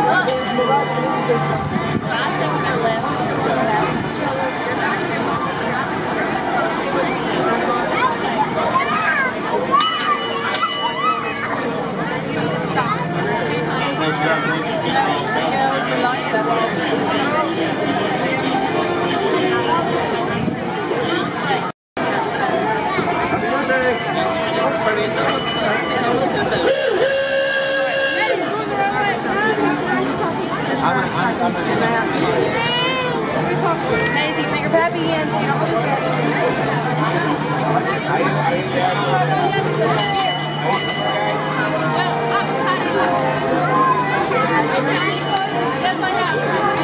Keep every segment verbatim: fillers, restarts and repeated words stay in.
Maisie, put your pappy in so you don't lose it. That's my house.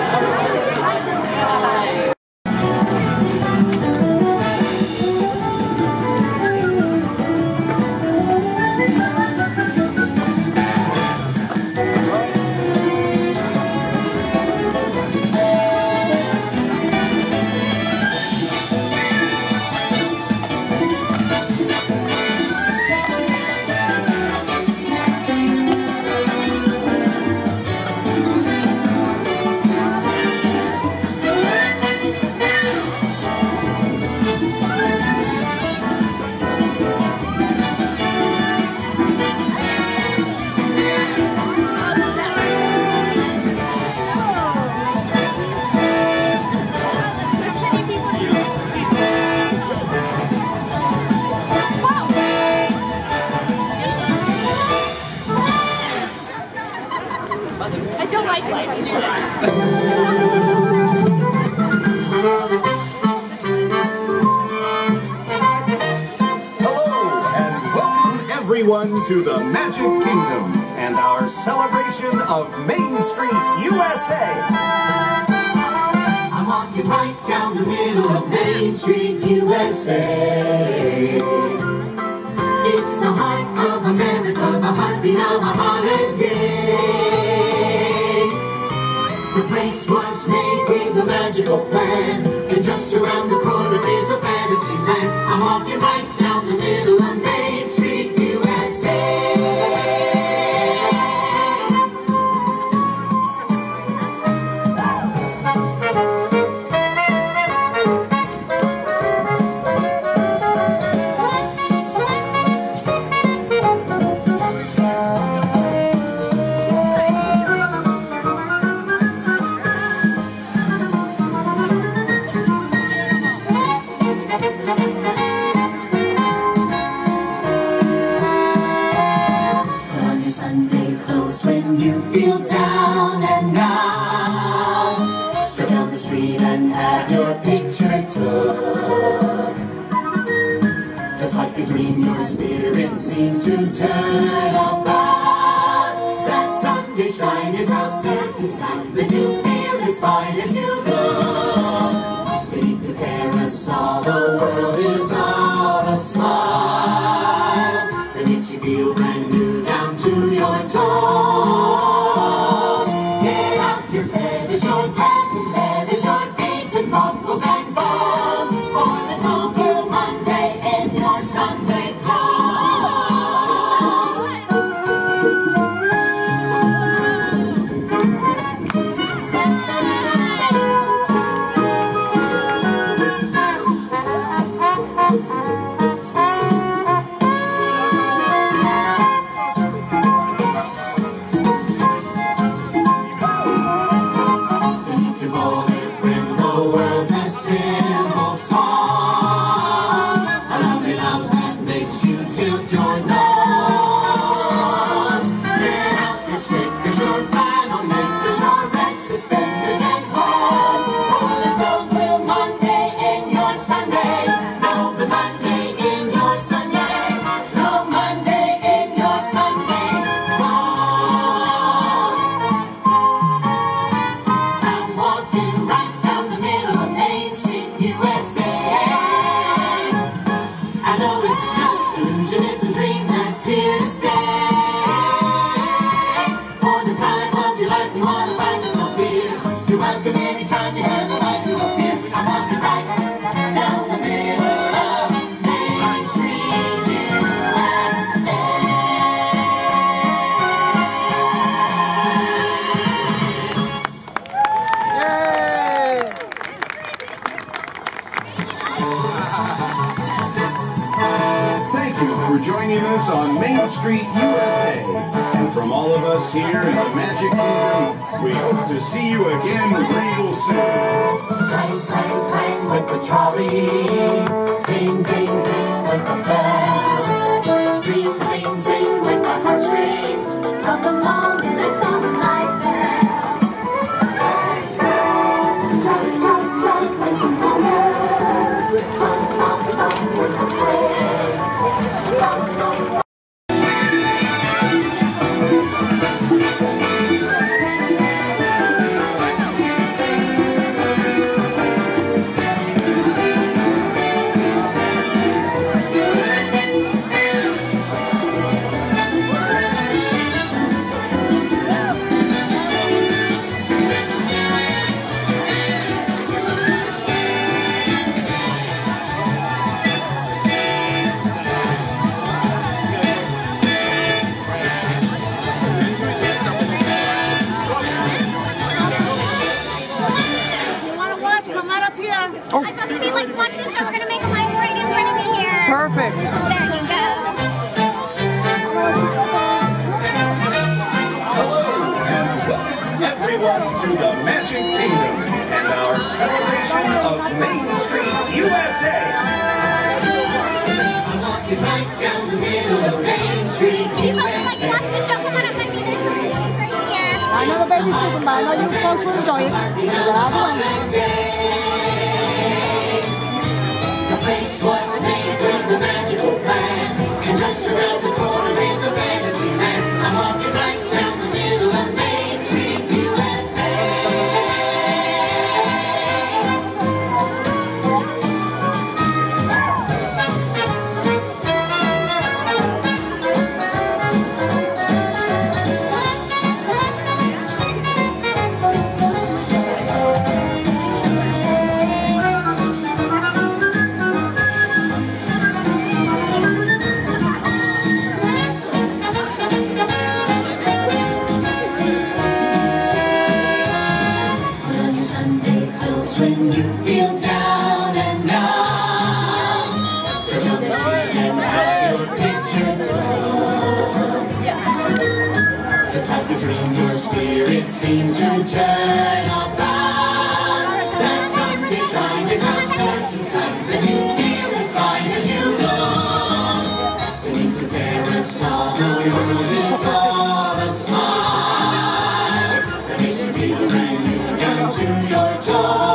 I don't like life. You do that. Hello, and welcome everyone to the Magic Kingdom and our celebration of Main Street, U S A. I'm walking right down the middle of Main Street, U S A. It's the heart of America, the heartbeat of a holiday. The place was made with a magical plan, and just around the corner is a fantasy land. I'm walking right down the middle of Main Street, U S A. When you feel down and out, step down the street and have your picture took. Just like a dream, your spirit seems to turn about. That Sunday shine is a certain sign that you feel as fine as you look. Beneath the parasol, the world is all a smile. That makes you feel brand new down to your toes. Get out your feathers, your patent leathers, your beads and buckles and bows, for there's no Blue Monday in your Sunday here to stay for the time. Main Street, U S A. And from all of us here in the Magic Kingdom, we hope to see you again real soon. Clang, clang, clang with the trolley. Ding, ding, ding with the bell. Zing, zing, zing with the heartstrings. From the moment I saw the light bell. Trolley, trolley, trolley with the fire. Bum, bum, bum with the fire. Bum, bum, bum. Oh. I thought if you'd like to watch the show, we're going to make a line right in front of me here. Perfect. There you go. Hello, and welcome everyone to the Magic Kingdom and our celebration of Main Street, U S A. I'm walking right down the middle of Main Street, If you folks would like to watch the show, come on up. Might be nice and safe right here. I know the babysitting, but I know you folks will enjoy it. The place was made with a magical plan, and just around the corner is a fantasy land. I'm walking right down the middle of Main Street, U S A. When you feel down and out, step down the street and have your picture took. Just like a dream, your spirit seems to turn about. That sun can shine is a certain sight that you feel as fine as you know. Beneath the parasol, the world is all a smile. That makes you feel brand new down to your toes.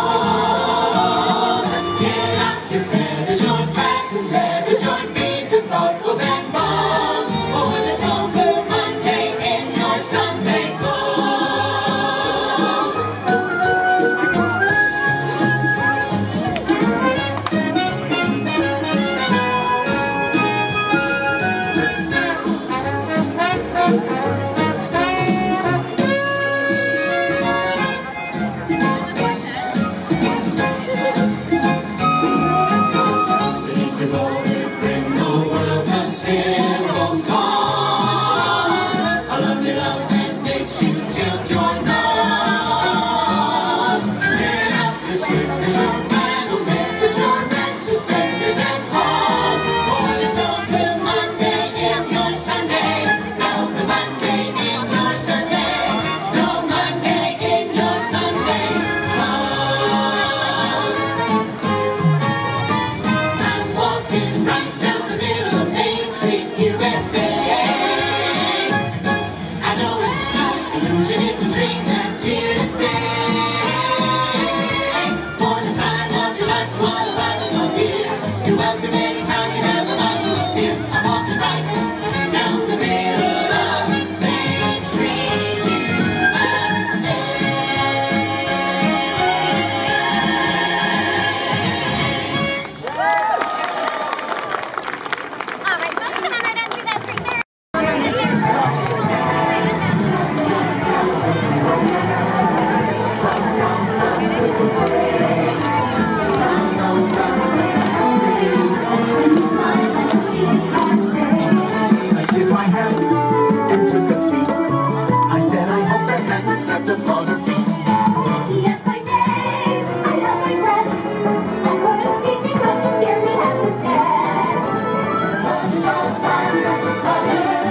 Buzzer,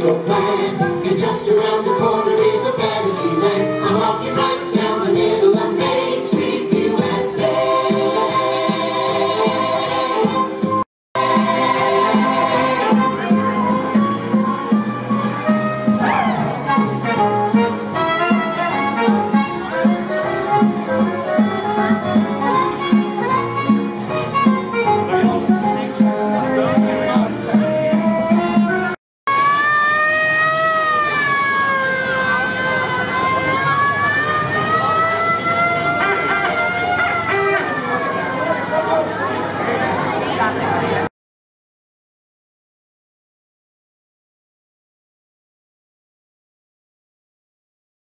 go play.